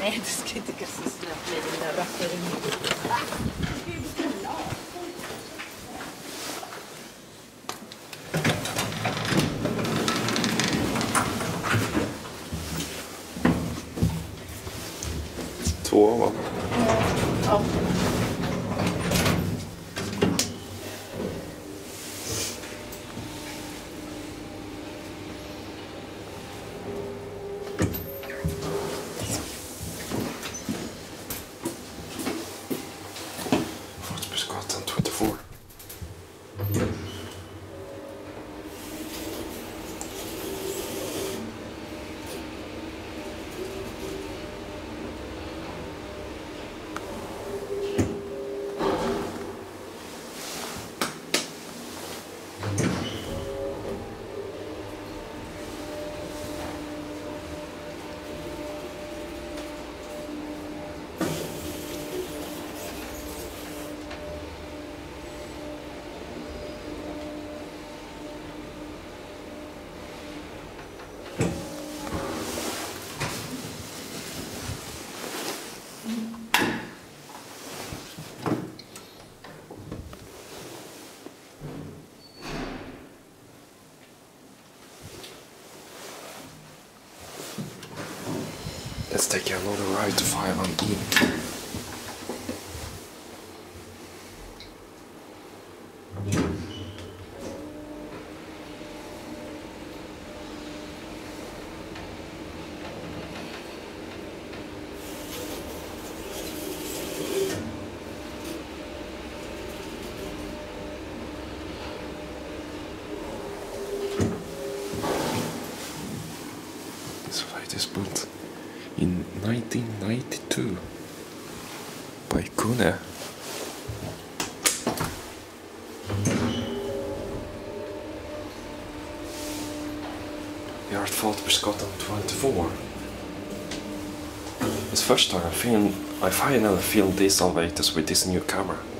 Nej, du ska inte kasta snabbt med den där rackaren. Två, va? Ja. Folkbergsgatan 24. Let's take another ride to 500. This flight is built in 1992 by Kune. We are at Folkbergsgatan 24. It's the first time I finally filmed these elevators with this new camera.